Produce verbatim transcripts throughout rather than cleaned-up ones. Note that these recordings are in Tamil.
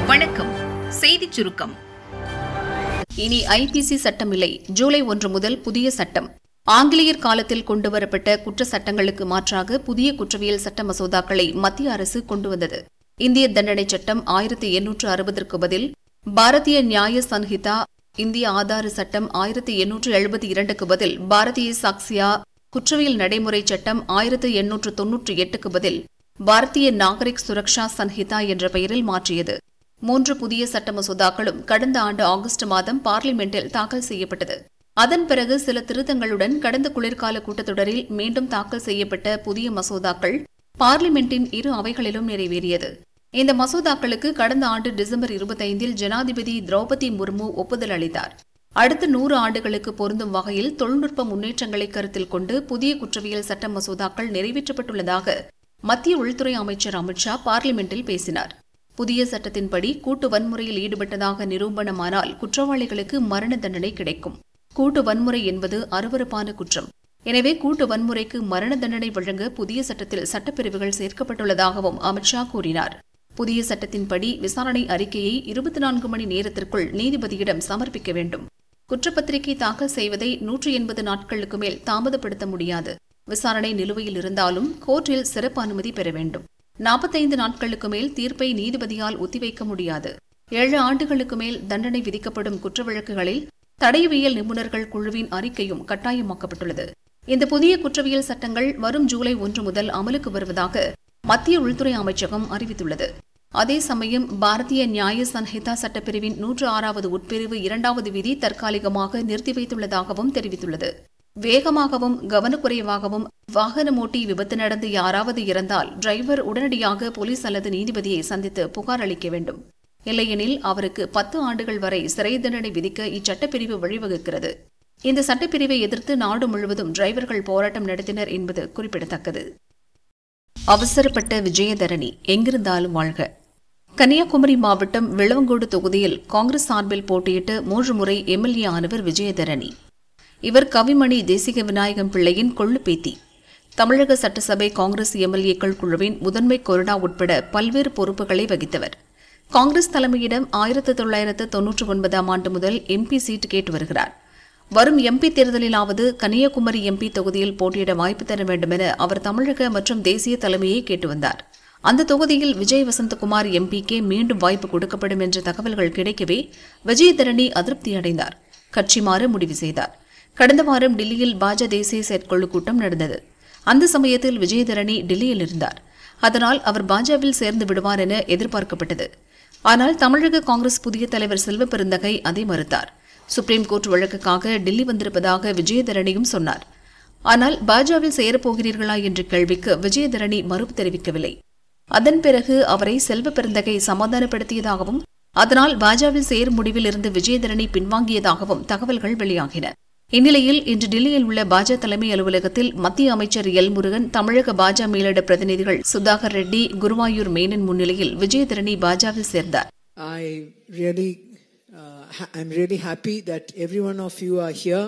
வணக்கம். செய்திச் சுருக்கம். இனி ஐபிசி சட்டமில்லை. ஜூலை ஒன்று முதல் புதிய சட்டம். ஆங்கிலேயர் காலத்தில் கொண்டுவரப்பட்ட குற்ற சட்டங்களுக்கு மாற்றாக புதிய குற்றவியல் சட்ட மசோதாக்களை மத்திய அரசு கொண்டுவந்தது. இந்திய தண்டனை சட்டம் ஆயிரத்தி எண்ணூற்று அறுபதற்கு பதில் பாரதிய நியாய சன்ஹிதா, இந்திய ஆதார சட்டம் ஆயிரத்தி எண்ணூற்று எழுபத்தி இரண்டுக்கு பதில் பாரதிய சாக்சியா, குற்றவியல் நடைமுறை சட்டம் ஆயிரத்தி எண்ணூற்று தொன்னூற்றி எட்டுக்கு பதில் பாரதிய நாகரிக் சுரக்ஷா சன்ஹிதா என்ற பெயரில் மாற்றியது. மூன்று புதிய சட்ட மசோதாக்களும் கடந்த ஆண்டு ஆகஸ்ட் மாதம் பார்லிமெண்டில் தாக்கல் செய்யப்பட்டது. அதன் பிறகு சில திருத்தங்களுடன் கடந்த குளிர்கால கூட்டத்தொடரில் மீண்டும் தாக்கல் செய்யப்பட்ட புதிய மசோதாக்கள் பார்லிமெண்டின் இரு அவைகளிலும் நிறைவேறியது. இந்த மசோதாக்களுக்கு கடந்த ஆண்டு டிசம்பர் இருபத்தைந்தில் ஜனாதிபதி திரௌபதி முர்மு ஒப்புதல் அளித்தார். அடுத்த நூறு ஆண்டுகளுக்கு பொருந்தும் வகையில் தொழில்நுட்ப முன்னேற்றங்களை கருத்தில் கொண்டு புதிய குற்றவியல் சட்ட மசோதாக்கள் நிறைவேற்றப்பட்டுள்ளதாக மத்திய உள்துறை அமைச்சர் அமித் ஷா பார்லிமெண்டில் பேசினார். புதிய சட்டத்தின்படி கூட்டு வன்முறையில் ஈடுபட்டதாக நிரூபணமானால் குற்றவாளிகளுக்கு மரண தண்டனை கிடைக்கும். கூட்டு வன்முறை என்பது அருவருப்பான குற்றம். எனவே கூட்டு வன்முறைக்கு மரண தண்டனை வழங்க புதிய சட்டத்தில் சட்டப்பிரிவுகள் சேர்க்கப்பட்டுள்ளதாகவும் அமித் ஷா கூறினார். புதிய சட்டத்தின்படி விசாரணை அறிக்கையை இருபத்தி நான்கு மணி நேரத்திற்குள் நீதிபதியிடம் சமர்ப்பிக்க வேண்டும். குற்றப்பத்திரிகை தாக்கல் செய்வதை நூற்றி எண்பது நாட்களுக்கு மேல் தாமதப்படுத்த முடியாது. விசாரணை நிலுவையில் இருந்தாலும் கோர்ட்டில் சிறப்பு அனுமதி பெற வேண்டும். நாற்பத்தைந்து நாட்களுக்கு மேல் தீர்ப்பை நீதிபதியால் ஒத்திவைக்க முடியாது. ஏழு ஆண்டுகளுக்கு மேல் தண்டனை விதிக்கப்படும் குற்ற வழக்குகளில் தடயவியல் நிபுணர்கள் குழுவின் அறிக்கையும் கட்டாயமாக்கப்பட்டுள்ளது. இந்த புதிய குற்றவியல் சட்டங்கள் வரும் ஜூலை ஒன்று முதல் அமலுக்கு வருவதாக மத்திய உள்துறை அமைச்சகம் அறிவித்துள்ளது. அதே சமயம் பாரதிய நியாய சன்ஹிதா சட்டப்பிரிவின் நூற்று ஆறாவது உட்பிரிவு இரண்டாவது விதி தற்காலிகமாக நிறுத்தி வைத்துள்ளதாகவும் தெரிவித்துள்ளது. வேகமாகவும் கவனக்குறைவாகவும் வாகனம் ஓட்டி விபத்து நடந்து யாராவது இறந்தால் டிரைவர் உடனடியாக போலீஸ் அல்லது நீதிபதியை சந்தித்து புகார் அளிக்க வேண்டும். இல்லையெனில் அவருக்கு பத்து ஆண்டுகள் வரை சிறை தண்டனை விதிக்க இச்சட்டப்பிரிவு வழிவகுக்கிறது. இந்த சட்டப்பிரிவை எதிர்த்து நாடு முழுவதும் டிரைவர்கள் போராட்டம் நடத்தினர் என்பது குறிப்பிடத்தக்கது. அவசரப்பட்ட விஜயதரணி எங்கிருந்தாலும் வாழ்க. கன்னியாகுமரி மாவட்டம் விளவங்கோடு தொகுதியில் காங்கிரஸ் சார்பில் போட்டியிட்டு மூன்று முறை எம்எல்ஏ ஆனவர் விஜயதரணி. இவர் கவிமணி தேசிக விநாயகம் பிள்ளையின் கொள்ளு பேத்தி. தமிழக சட்டசபை காங்கிரஸ் எம்எல்ஏக்கள் குழுவின் முதன்மை கொறடா உட்பட பல்வேறு பொறுப்புகளை வகித்தவர். காங்கிரஸ் தலைமையிடம் ஆயிரத்து தொள்ளாயிரத்து தொன்னூற்றி ஒன்பதாம் ஆண்டு முதல் எம்பி சீட் கேட்டு வருகிறார். வரும் எம்பி தேர்தலிலாவது கன்னியாகுமரி எம்பி தொகுதியில் போட்டியிட வாய்ப்பு தர வேண்டும் என அவர் தமிழக மற்றும் தேசிய தலைமையை கேட்டு வந்தார். அந்த தொகுதியில் விஜய் வசந்தகுமார் எம்பிக்கே மீண்டும் வாய்ப்பு கொடுக்கப்படும் என்ற தகவல்கள் கிடைக்கவே விஜயதரணி அதிருப்தி அடைந்தார். கட்சி மாற முடிவு செய்தார். கடந்த வாரம் டில்லியில் பாஜ தேசிய செயற்குழு கூட்டம் நடந்தது. அந்த சமயத்தில் விஜயதரணி டில்லியில் இருந்தார். அதனால் அவர் பாஜவில் சேர்ந்து விடுவார் என எதிர்பார்க்கப்பட்டது. ஆனால் தமிழக காங்கிரஸ் புதிய தலைவர் செல்வ பெருந்தகை அதை மறுத்தார். சுப்ரீம் கோர்ட் வழக்குக்காக டில்லி வந்திருப்பதாக விஜயதரணியும் சொன்னார். ஆனால் பாஜவில் சேரப்போகிறீர்களா என்ற கேள்விக்கு விஜயதரணி மறுப்பு தெரிவிக்கவில்லை. அதன் பிறகு அவரை செல்வ பெருந்தகை சமாதானப்படுத்தியதாகவும் அதனால் பாஜவில் சேரும் முடிவில் இருந்து விஜயதரணி பின்வாங்கியதாகவும் தகவல்கள் வெளியாகின. இந்நிலையில் இன்று டில்லியில் உள்ள பாஜ தலைமை அலுவலகத்தில் மத்திய அமைச்சர் எல் முருகன், தமிழக பாஜ மேலிட பிரதிநிதிகள் சுதாகர் ரெட்டி, குருவாயூர் மேனன் முன்னிலையில் விஜயதரணி பாஜவில் சேர்ந்தார். I really, uh, I'm really happy that every one of you are here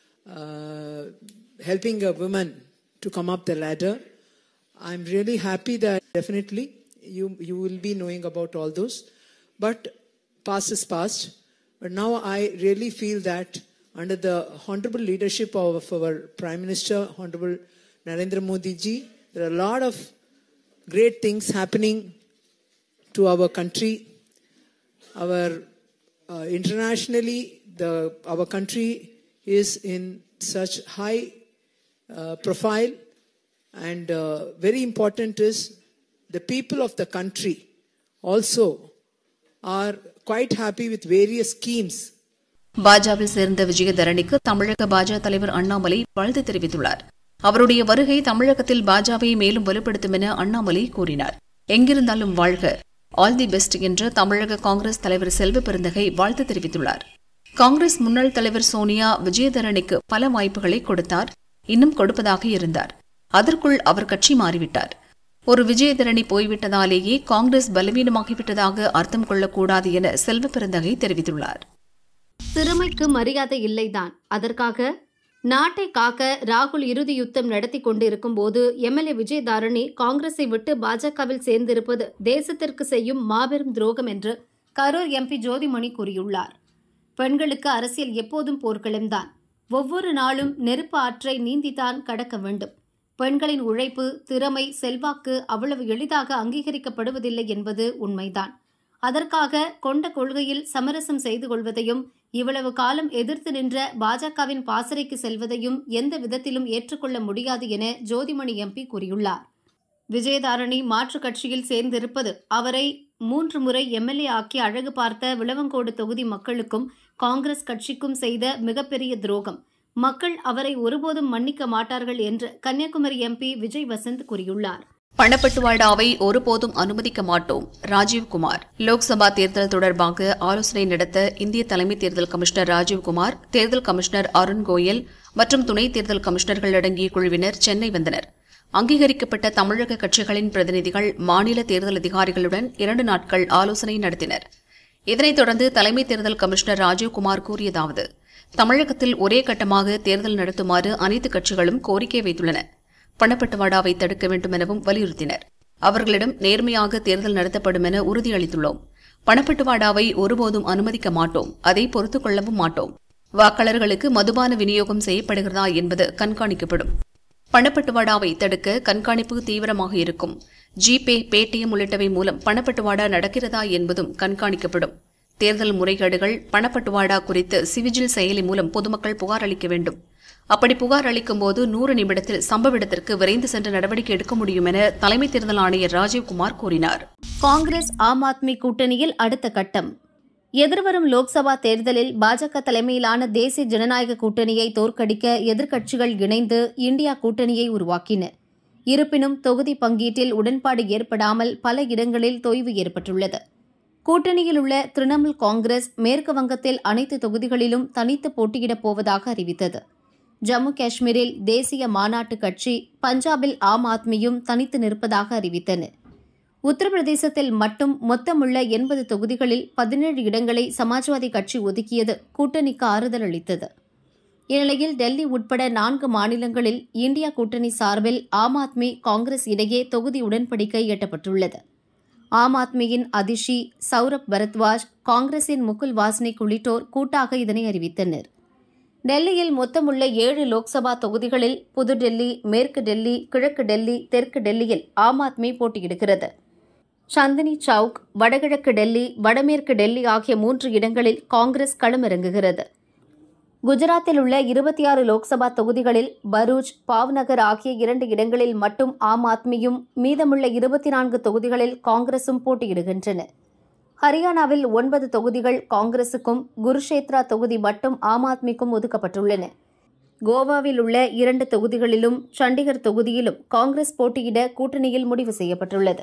uh, helping a woman to come up the ladder. I'm really happy that definitely you you will be knowing about all those. But past is past. But now I really feel that under the honorable leadership of our Prime Minister, Honorable Narendra Modi ji, there are a lot of great things happening to our country. Our uh, internationally, the our country is in such high uh, profile, and uh, very important is the people of the country also are quite happy with various schemes. பாஜவில் சேர்ந்த விஜயதரணிக்கு தமிழக பாஜ தலைவர் அண்ணாமலை வாழ்த்து தெரிவித்துள்ளார். அவருடைய வருகை தமிழகத்தில் பாஜவை மேலும் வலுப்படுத்தும் என அண்ணாமலை கூறினார். எங்கிருந்தாலும் வாழ்க, ஆல் தி பெஸ்ட் என்று தமிழக காங்கிரஸ் தலைவர் செல்வ பெருந்தகை வாழ்த்து தெரிவித்துள்ளார். காங்கிரஸ் முன்னாள் தலைவர் சோனியா விஜயதரணிக்கு பல வாய்ப்புகளை கொடுத்தார், இன்னும் கொடுப்பதாக இருந்தார். அதற்குள் அவர் கட்சி மாறிவிட்டார். ஒரு விஜயதரணி போய்விட்டதாலேயே காங்கிரஸ் பலவீனமாகிவிட்டதாக அர்த்தம் கொள்ளக்கூடாது என செல்வ பெருந்தகை தெரிவித்துள்ளார். திறமைக்கு மரியாதை இல்லைதான், அதற்காக நாட்டை காக்க ராகுல் இறுதி யுத்தம் நடத்தி கொண்டிருக்கும் போது எம்எல்ஏ விஜயதாரணி காங்கிரஸை விட்டு பாஜகவில் சேர்ந்திருப்பது தேசத்திற்கு செய்யும் மாபெரும் துரோகம் என்று கரூர் எம்பி ஜோதிமணி கூறியுள்ளார். பெண்களுக்கு அரசியல் எப்போதும் போர்க்களம்தான். ஒவ்வொரு நாளும் நெருப்பு ஆற்றை நீந்தித்தான் கடக்க வேண்டும். பெண்களின் உழைப்பு, திறமை, செல்வாக்கு அவ்வளவு எளிதாக அங்கீகரிக்கப்படுவதில்லை என்பது உண்மைதான். அதற்காக கொண்ட கொள்கையில் சமரசம் செய்து கொள்வதையும் இவ்வளவு காலம் எதிர்த்து நின்ற பாஜகவின் பாசறைக்கு செல்வதையும் எந்த விதத்திலும் ஏற்றுக்கொள்ள முடியாது என ஜோதிமணி எம்பி கூறியுள்ளார். விஜயதாரணி மாற்றுக் கட்சியில் சேர்ந்திருப்பது அவரை மூன்று முறை எம்எல்ஏ ஆக்கி அழகு பார்த்த விளவங்கோடு தொகுதி மக்களுக்கும் காங்கிரஸ் கட்சிக்கும் செய்த மிகப்பெரிய துரோகம். மக்கள் அவரை ஒருபோதும் மன்னிக்க மாட்டார்கள் என்று கன்னியாகுமரி எம்பி விஜய் வசந்த் கூறியுள்ளார். பணப்பட்டுவாடாவை ஒருபோதும் அனுமதிக்க மாட்டோம். ராஜீவ்குமார். லோக்சபா தேர்தல் தொடர்பாக ஆலோசனை நடத்த இந்திய தலைமை தேர்தல் கமிஷனர் ராஜீவ்குமார், தேர்தல் கமிஷனர் அருண் கோயல் மற்றும் துணை தேர்தல் கமிஷனர்கள் அடங்கிய குழுவினர் சென்னை வந்தனர். அங்கீகரிக்கப்பட்ட தமிழக கட்சிகளின் பிரதிநிதிகள் மாநில தேர்தல் அதிகாரிகளுடன் இரண்டு நாட்கள் ஆலோசனை நடத்தினர். இதனைத் தொடர்ந்து தலைமை தேர்தல் கமிஷனர் ராஜீவ்குமார் கூறியதாவது: தமிழகத்தில் ஒரே கட்டமாக தேர்தல் நடத்துமாறு அனைத்து கட்சிகளும் கோரிக்கை வைத்துள்ளன. பணப்பட்டுவாடாவை தடுக்க வேண்டும் எனவும் வலியுறுத்தினர். அவர்களிடம் நேர்மையாக தேர்தல் நடத்தப்படும் என உறுதியளித்துள்ளோம். பணப்பட்டுவாடாவை ஒருபோதும் அனுமதிக்க மாட்டோம். அதை பொறுத்துக் கொள்ளவும் மாட்டோம். வாக்காளர்களுக்கு மதுபான விநியோகம் செய்யப்படுகிறதா என்பது கண்காணிக்கப்படும். பணப்பட்டுவாடாவை தடுக்க கண்காணிப்பு தீவிரமாக இருக்கும். ஜிபே, பேடிஎம் உள்ளிட்டவை மூலம் பணப்பட்டுவாடா நடக்கிறதா என்பதும் கண்காணிக்கப்படும். தேர்தல் முறைகேடுகள், பணப்பட்டுவாடா குறித்து சிவிஜில் செயலி மூலம் பொதுமக்கள் புகார் அளிக்க வேண்டும். அப்படி புகார் அளிக்கும் போது நூறு நிமிடத்தில் சம்பவ இடத்திற்கு விரைந்து சென்று நடவடிக்கை எடுக்க முடியும் என தலைமை தேர்தல் ஆணையர் ராஜீவ்குமார் கூறினார். காங்கிரஸ் ஆம் ஆத்மி கூட்டணியில் அடுத்த கட்டம். எதிர்வரும் லோக்சபா தேர்தலில் பாஜக தலைமையிலான தேசிய ஜனநாயக கூட்டணியை தோற்கடிக்க எதிர்க்கட்சிகள் இணைந்து இந்தியா கூட்டணியை உருவாக்கின. இருப்பினும் தொகுதி பங்கீட்டில் உடன்பாடு ஏற்படாமல் பல இடங்களில் தொய்வு ஏற்பட்டுள்ளது. கூட்டணியில் உள்ள திரிணாமுல் காங்கிரஸ் மேற்கு வங்கத்தில் அனைத்து தொகுதிகளிலும் தனித்து போட்டியிடப் போவதாக அறிவித்தது. ஜம்மு காஷ்மீரில் தேசிய மாநாட்டு கட்சி, பஞ்சாபில் ஆம் ஆத்மியும் தனித்து நிற்பதாக அறிவித்தன. உத்தரப்பிரதேசத்தில் மட்டும் மொத்தமுள்ள எண்பது தொகுதிகளில் பதினேழு இடங்களை சமாஜ்வாதி கட்சி ஒதுக்கியது கூட்டணிக்கு ஆறுதல் அளித்தது. இந்நிலையில் டெல்லி உட்பட நான்கு மாநிலங்களில் இந்தியா கூட்டணி சார்பில் ஆம் ஆத்மி, காங்கிரஸ் இடையே தொகுதி உடன்படிக்கை எட்டப்பட்டுள்ளது. ஆம் ஆத்மியின் அதிஷி, சௌரப் பரத்வாஜ், காங்கிரசின் முகுல் வாஸ்னிக் உள்ளிட்டோர் கூட்டாக இதனை அறிவித்தனர். டெல்லியில் மொத்தமுள்ள ஏழு லோக்சபா தொகுதிகளில் புதுடெல்லி, மேற்கு டெல்லி, கிழக்கு டெல்லி, தெற்கு டெல்லியில் ஆம் ஆத்மி போட்டியிடுகிறது. சந்தினி சவுக், வடகிழக்கு டெல்லி, வடமேற்கு டெல்லி ஆகிய மூன்று இடங்களில் காங்கிரஸ் களமிறங்குகிறது. குஜராத்தில் உள்ள இருபத்தி ஆறு லோக்சபா தொகுதிகளில் பரூச், பாவ்நகர் ஆகிய இரண்டு இடங்களில் மட்டும் ஆம் ஆத்மியும், மீதமுள்ள இருபத்தி நான்கு தொகுதிகளில் காங்கிரசும் போட்டியிடுகின்றன. ஹரியானாவில் ஒன்பது தொகுதிகள் காங்கிரசுக்கும், குருஷேத்ரா தொகுதி மட்டும் ஆம் ஆத்மிக்கும் ஒதுக்கப்பட்டுள்ளன. கோவாவில் உள்ள இரண்டு தொகுதிகளிலும், சண்டிகர் தொகுதியிலும் காங்கிரஸ் போட்டியிட கூட்டணியில் முடிவு செய்யப்பட்டுள்ளது.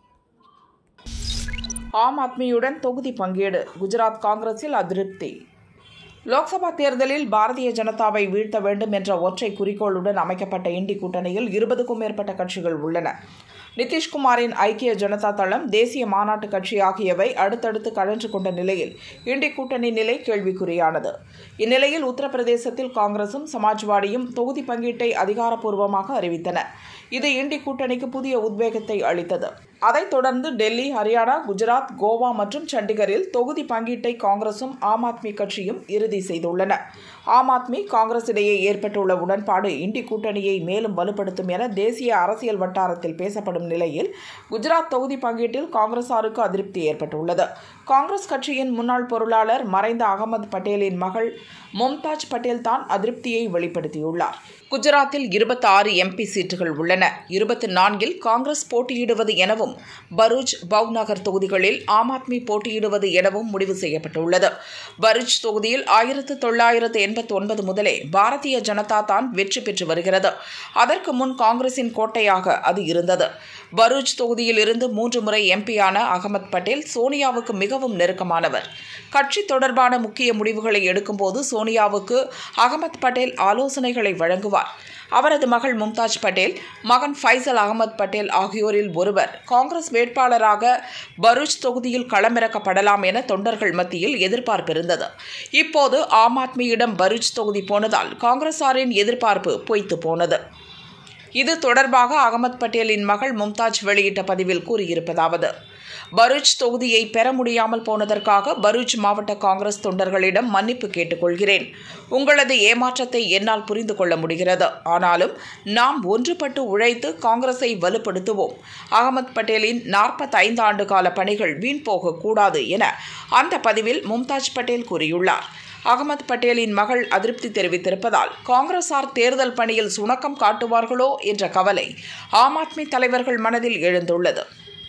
ஆம் ஆத்மியுடன் தொகுதி பங்கீடு, குஜராத் காங்கிரஸில் அதிருப்தி. லோக்சபா தேர்தலில் பாரதிய ஜனதாவை வீழ்த்த வேண்டும் என்ற ஒற்றை குறிக்கோளுடன் அமைக்கப்பட்ட இண்டி கூட்டணியில் இருபதுக்கும் மேற்பட்ட கட்சிகள் உள்ளன. நிதிஷ்குமாரின் ஐக்கிய ஜனதா தளம், தேசிய மாநாட்டு கட்சி ஆகியவை அடுத்தடுத்து கழன்று கொண்ட நிலையில் இண்டி கூட்டணி நிலை கேள்விக்குறியானது. இந்நிலையில் உத்தரப்பிரதேசத்தில் காங்கிரசும் சமாஜ்வாடியும் தொகுதி பங்கீட்டை அதிகாரப்பூர்வமாக அறிவித்தன. இது இண்டி கூட்டணிக்கு புதிய உத்வேகத்தை அளித்தது. அதைத் தொடர்ந்து டெல்லி, ஹரியானா, குஜராத், கோவா மற்றும் சண்டிகரில் தொகுதி பங்கீட்டை காங்கிரசும் ஆம் ஆத்மி கட்சியும் இறுதி செய்துள்ளன. ஆம் ஆத்மி, காங்கிரஸ் இடையே ஏற்பட்டுள்ள உடன்பாடு இண்டி கூட்டணியை மேலும் வலுப்படுத்தும் என தேசிய அரசியல் வட்டாரத்தில் பேசப்படும் நிலையில் குஜராத் தொகுதி பங்கீட்டில் காங்கிரசாருக்கு அதிருப்தி ஏற்பட்டுள்ளது. காங்கிரஸ் கட்சியின் முன்னாள் பொருளாளர் மறைந்த அகமது பட்டேலின் மகள் மும்தாஜ் பட்டேல் தான் அதிருப்தியை வெளிப்படுத்தியுள்ளார். குஜராத்தில் இருபத்தி ஆறு எம்பி சீட்டுகள் உள்ளன. இருபத்தி நான்கில் காங்கிரஸ் போட்டியிடுவது எனவும், பரூச், பவ்நகர் தொகுதிகளில் ஆம் ஆத்மி போட்டியிடுவது எனவும் முடிவு செய்யப்பட்டுள்ளது. பரூச் தொகுதியில் ஆயிரத்து தொள்ளாயிரத்து எண்பத்தி ஒன்பது முதலே பாரதிய ஜனதா தான் வெற்றி பெற்று வருகிறது. அதற்கு முன் காங்கிரசின் கோட்டையாக அது இருந்தது. பரூச் தொகுதியில் இருந்து மூன்று முறை எம்பியான அகமது பட்டேல் சோனியாவுக்கு மிகவும் நெருக்கமானவர். கட்சி தொடர்பான முக்கிய முடிவுகளை எடுக்கும்போது சோனியாவுக்கு அகமது பட்டேல் ஆலோசனைகளை வழங்குவார். அவரது மகள் மும்தாஜ் பட்டேல், மகன் ஃபைசல் அகமது பட்டேல் ஆகியோரில் ஒருவர் காங்கிரஸ் வேட்பாளராக பரூச் தொகுதியில் களமிறக்கப்படலாம் என தொண்டர்கள் மத்தியில் எதிர்பார்ப்பு இருந்தது. இப்போது ஆம் ஆத்மியிடம் பரூச் தொகுதி போனதால் காங்கிரசாரின் எதிர்பார்ப்பு பொய்த்து போனது. இது தொடர்பாக அகமது பட்டேலின் மகள் மும்தாஜ் வெளியிட்ட பதிவில் கூறியிருப்பதாவது: பரூச் தொகுதியை பெற முடியாமல் போனதற்காக பரூச் மாவட்ட காங்கிரஸ் தொண்டர்களிடம் மன்னிப்பு கேட்டுக்கொள்கிறேன். உங்களது ஏமாற்றத்தை என்னால் புரிந்து கொள்ள முடிகிறது. ஆனாலும் நாம் ஒன்றுபட்டு உழைத்து காங்கிரஸை வலுப்படுத்துவோம். அகமது பட்டேலின் நாற்பத்தி ஐந்து ஆண்டு கால பணிகள் வீண் போகக்கூடாது என அந்த பதிவில் மும்தாஜ் பட்டேல் கூறியுள்ளார். அகமது பட்டேலின் மகள் அதிருப்தி தெரிவித்திருப்பதால் காங்கிரசார் தேர்தல் பணியில் சுணக்கம் காட்டுவார்களோ என்ற கவலை ஆம் ஆத்மி தலைவர்கள் மனதில் எழுந்துள்ளது.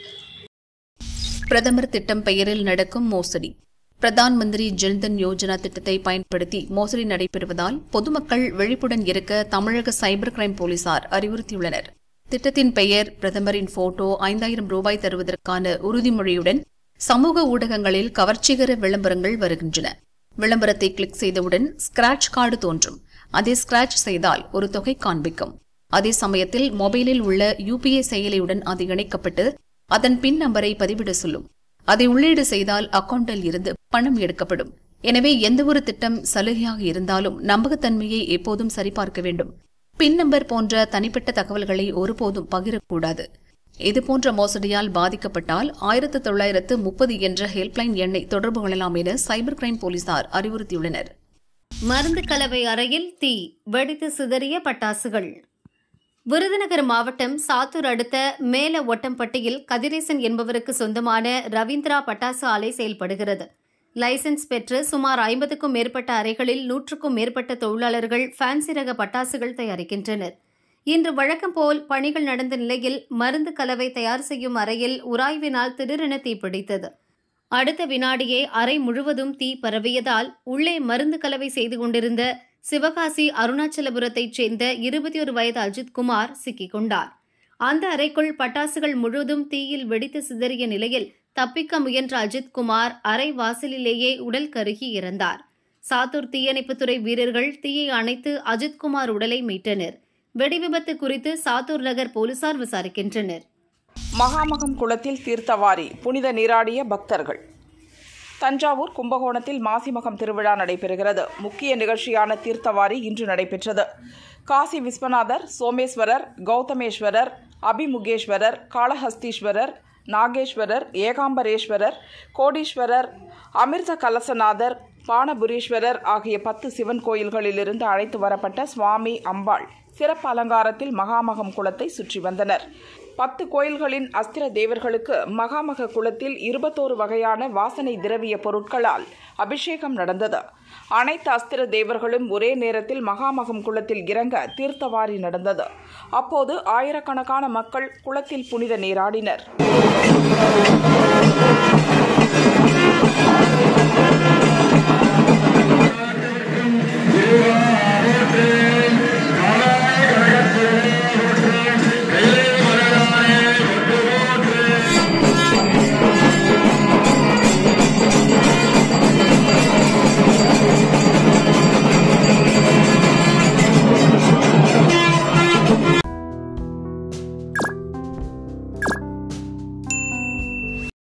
பிரதமர் திட்டம் பெயரில் நடக்கும் மோசடி. பிரதான் மந்திரி ஜன்தன் யோஜனா திட்டத்தை பயன்படுத்தி மோசடி நடைபெறுவதால் பொதுமக்கள் விழிப்புடன் இருக்க தமிழக சைபர் கிரைம் போலீசார் அறிவுறுத்தியுள்ளனர். திட்டத்தின் பெயர், பிரதமரின் போட்டோ, ஐந்தாயிரம் ரூபாய் தருவதற்கான உறுதிமொழியுடன் சமூக ஊடகங்களில் கவர்ச்சிகர விளம்பரங்கள் வருகின்றன. விளம்பரத்தை கிளிக் செய்தவுடன் ஸ்கிராட்ச் கார்டு தோன்றும். அதை ஸ்கிராட்ச் செய்தால் ஒரு தொகை காண்பிக்கும். அதே சமயத்தில் மொபைலில் உள்ள யுபிஐ செயலியுடன் அது இணைக்கப்பட்டு அதன் பின் நம்பரை பதிவிட சொல்லும். அதை உள்ளீடு செய்தால் அக்கவுண்டில் இருந்து பணம் எடுக்கப்படும். எனவே எந்தவொரு திட்டம் சலுகையாக இருந்தாலும் நம்பகத்தன்மையை எப்போதும் சரிபார்க்க வேண்டும். பின் நம்பர் போன்ற தனிப்பட்ட தகவல்களை ஒருபோதும் பகிரக்கூடாது. இதுபோன்ற மோசடியால் பாதிக்கப்பட்டால் ஆயிரத்து தொள்ளாயிரத்து முப்பது என்ற ஹெல்ப்லைன் எண்ணை தொடர்பு கொள்ளலாம் என சைபர் கிரைம் போலீசார் அறிவுறுத்தியுள்ளனர். மருந்து கலவை அறையில் தீ, வெடித்து சிதறிய பட்டாசுகள். விருதுநகர் மாவட்டம் சாத்தூர் அடுத்த மேல ஒட்டம்பட்டியில் கதிரேசன் என்பவருக்கு சொந்தமான ரவீந்திரா பட்டாசு ஆலை செயல்படுகிறது. லைசென்ஸ் பெற்று சுமார் ஐம்பதுக்கும் மேற்பட்ட அறைகளில் நூற்றுக்கும் மேற்பட்ட தொழிலாளர்கள் ஃபேன்சி ரக பட்டாசுகள் தயாரிக்கின்றனர். இன்று வழக்கம் போல் பணிகள் நடந்த நிலையில் மருந்து கலவை தயார் செய்யும் அறையில் உராய்வினால் திடீரென தீப்பிடித்தது. அடுத்த வினாடியே அறை முழுவதும் தீ பரவியதால் உள்ளே மருந்து கலவை செய்து கொண்டிருந்த சிவகாசி அருணாச்சலபுரத்தைச் சேர்ந்த இருபத்தி ஒரு வயது அஜித்குமார் சிக்கிக் கொண்டார். அந்த அறைக்குள் பட்டாசுகள் முழுவதும் தீயில் வெடித்து சிதறிய நிலையில் தப்பிக்க முயன்ற அஜித்குமார் அறை வாசலிலேயே உடல் கருகி இறந்தார். சாத்தூர் தீயணைப்புத்துறை வீரர்கள் தீயை அணைத்து அஜித்குமார் உடலை மீட்டனர். வெடிவிபத்து குறித்து சாத்தூர் நகர் போலீசார் விசாரிக்கின்றனர். மகாமகம் குளத்தில் தீர்த்தவாரி புனித நீராடிய பக்தர்கள். தஞ்சாவூர் கும்பகோணத்தில் மாசிமகம் திருவிழா நடைபெறுகிறது. முக்கிய நிகழ்ச்சியான தீர்த்தவாரி இன்று நடைபெற்றது. காசி விஸ்வநாதர், சோமேஸ்வரர், கௌதமேஸ்வரர், அபிமுகேஸ்வரர், காளஹஸ்தீஸ்வரர், நாகேஸ்வரர், ஏகாம்பரேஸ்வரர், கோடீஸ்வரர், அமிர்த கலசநாதர், பானபுரீஸ்வரர் ஆகிய பத்து சிவன் கோயில்களிலிருந்து அழைத்து வரப்பட்ட சுவாமி, அம்பாள் சிறப்பு அலங்காரத்தில் மகாமகம் குளத்தை சுற்றி வந்தனர். பத்து கோயில்களின் அஸ்திர தேவர்களுக்கு மகாமக குளத்தில் இருபத்தோரு வகையான வாசனை திரவிய பொருட்களால் அபிஷேகம் நடந்தது. அனைத்து அஸ்திர தேவர்களும் ஒரே நேரத்தில் மகாமகம் குளத்தில் இறங்க தீர்த்தவாரி நடந்தது. அப்போது ஆயிரக்கணக்கான மக்கள் குளத்தில் புனித நீராடினர்.